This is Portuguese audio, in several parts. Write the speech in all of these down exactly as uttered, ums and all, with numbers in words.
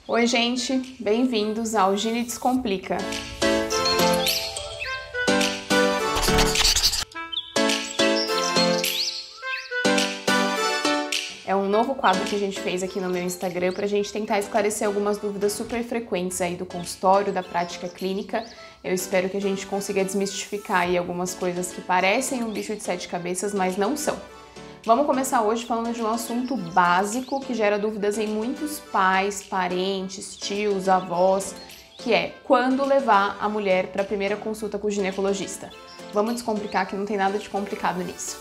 Oi, gente, bem-vindos ao Gine Descomplica. É um novo quadro que a gente fez aqui no meu Instagram para a gente tentar esclarecer algumas dúvidas super frequentes aí do consultório, da prática clínica. Eu espero que a gente consiga desmistificar aí algumas coisas que parecem um bicho de sete cabeças, mas não são. Vamos começar hoje falando de um assunto básico que gera dúvidas em muitos pais, parentes, tios, avós, que é quando levar a mulher para a primeira consulta com o ginecologista. Vamos descomplicar que não tem nada de complicado nisso.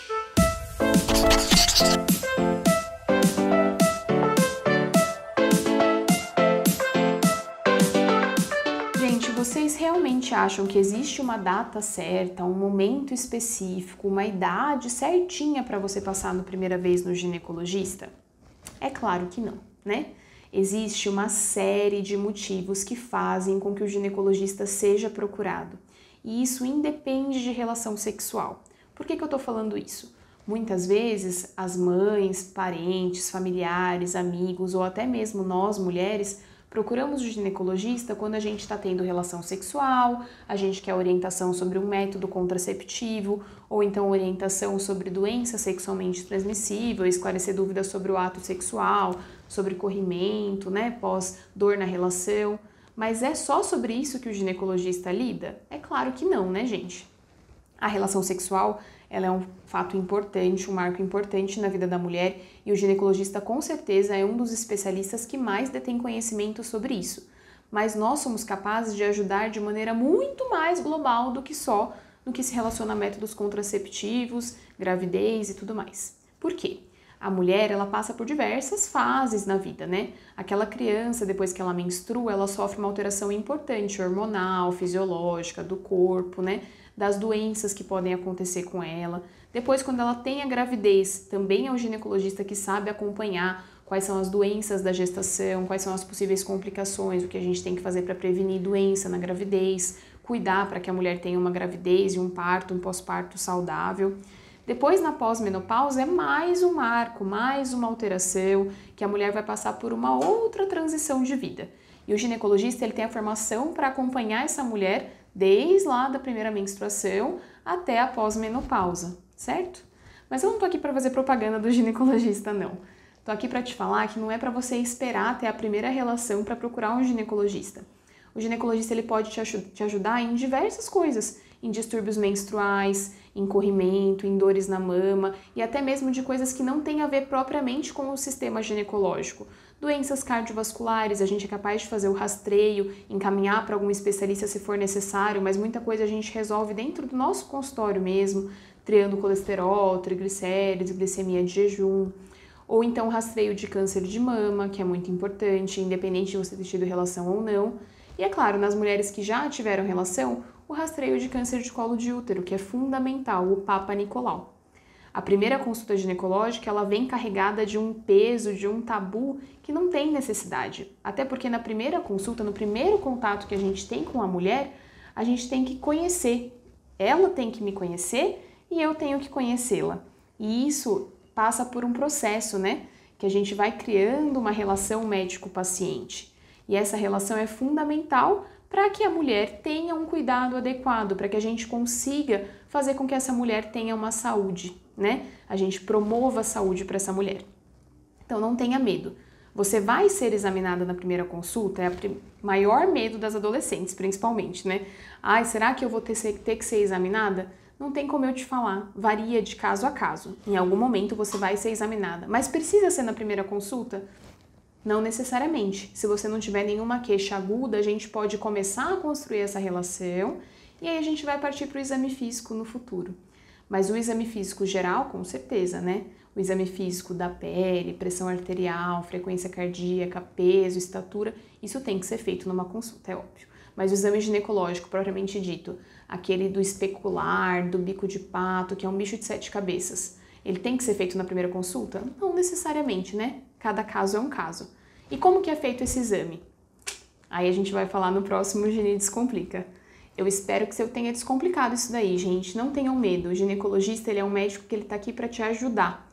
Gente, vocês realmente acham que existe uma data certa, um momento específico, uma idade certinha para você passar na primeira vez no ginecologista? É claro que não, né? Existe uma série de motivos que fazem com que o ginecologista seja procurado. E isso independe de relação sexual. Por que que eu tô falando isso? Muitas vezes as mães, parentes, familiares, amigos ou até mesmo nós, mulheres, procuramos o ginecologista quando a gente está tendo relação sexual, a gente quer orientação sobre um método contraceptivo, ou então orientação sobre doença sexualmente transmissível, esclarecer dúvidas sobre o ato sexual, sobre corrimento, né, pós dor na relação. Mas é só sobre isso que o ginecologista lida? É claro que não, né, gente? A relação sexual, ela é um fato importante, um marco importante na vida da mulher e o ginecologista com certeza é um dos especialistas que mais detém conhecimento sobre isso. Mas nós somos capazes de ajudar de maneira muito mais global do que só no que se relaciona a métodos contraceptivos, gravidez e tudo mais. Por quê? A mulher, ela passa por diversas fases na vida, né? Aquela criança, depois que ela menstrua, ela sofre uma alteração importante, hormonal, fisiológica, do corpo, né? Das doenças que podem acontecer com ela. Depois, quando ela tem a gravidez, também é o ginecologista que sabe acompanhar quais são as doenças da gestação, quais são as possíveis complicações, o que a gente tem que fazer para prevenir doença na gravidez, cuidar para que a mulher tenha uma gravidez e um parto, um pós-parto saudável. Depois, na pós-menopausa, é mais um marco, mais uma alteração, que a mulher vai passar por uma outra transição de vida. E o ginecologista ele tem a formação para acompanhar essa mulher desde lá da primeira menstruação até a pós-menopausa, certo? Mas eu não tô aqui para fazer propaganda do ginecologista, não. Tô aqui para te falar que não é para você esperar até a primeira relação para procurar um ginecologista. O ginecologista ele pode te, te ajudar em diversas coisas, em distúrbios menstruais, em corrimento, em dores na mama e até mesmo de coisas que não têm a ver propriamente com o sistema ginecológico. Doenças cardiovasculares, a gente é capaz de fazer o rastreio, encaminhar para algum especialista se for necessário, mas muita coisa a gente resolve dentro do nosso consultório mesmo, triando colesterol, triglicérides, glicemia de jejum. Ou então rastreio de câncer de mama, que é muito importante, independente de você ter tido relação ou não. E é claro, nas mulheres que já tiveram relação, o rastreio de câncer de colo de útero, que é fundamental, o Papa Nicolau. A primeira consulta ginecológica, ela vem carregada de um peso, de um tabu que não tem necessidade. Até porque na primeira consulta, no primeiro contato que a gente tem com a mulher, a gente tem que conhecer. Ela tem que me conhecer e eu tenho que conhecê-la. E isso passa por um processo, né? Que a gente vai criando uma relação médico-paciente. E essa relação é fundamental para que a mulher tenha um cuidado adequado, para que a gente consiga fazer com que essa mulher tenha uma saúde, né? A gente promova a saúde para essa mulher. Então não tenha medo. Você vai ser examinada na primeira consulta, é o maior medo das adolescentes, principalmente, né? Ai, será que eu vou ter, ter que ser examinada? Não tem como eu te falar, varia de caso a caso. Em algum momento você vai ser examinada, mas precisa ser na primeira consulta? Não necessariamente. Se você não tiver nenhuma queixa aguda, a gente pode começar a construir essa relação e aí a gente vai partir para o exame físico no futuro. Mas o exame físico geral, com certeza, né? O exame físico da pele, pressão arterial, frequência cardíaca, peso, estatura, isso tem que ser feito numa consulta, é óbvio. Mas o exame ginecológico, propriamente dito, aquele do especular, do bico de pato, que é um bicho de sete cabeças, ele tem que ser feito na primeira consulta? Não necessariamente, né? Cada caso é um caso. E como que é feito esse exame? Aí a gente vai falar no próximo Gine Descomplica. Eu espero que eu tenha descomplicado isso daí, gente. Não tenham medo. O ginecologista ele é um médico que ele tá aqui para te ajudar.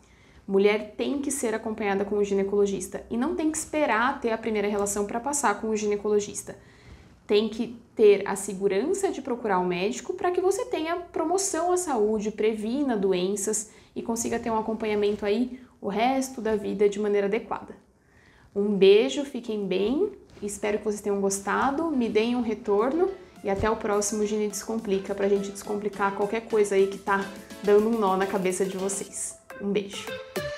Mulher tem que ser acompanhada com o ginecologista e não tem que esperar ter a primeira relação para passar com o ginecologista. Tem que ter a segurança de procurar um médico para que você tenha promoção à saúde, previna doenças e consiga ter um acompanhamento aí o resto da vida de maneira adequada. Um beijo, fiquem bem, espero que vocês tenham gostado, me deem um retorno e até o próximo Gine Descomplica para a gente descomplicar qualquer coisa aí que tá dando um nó na cabeça de vocês. Um beijo!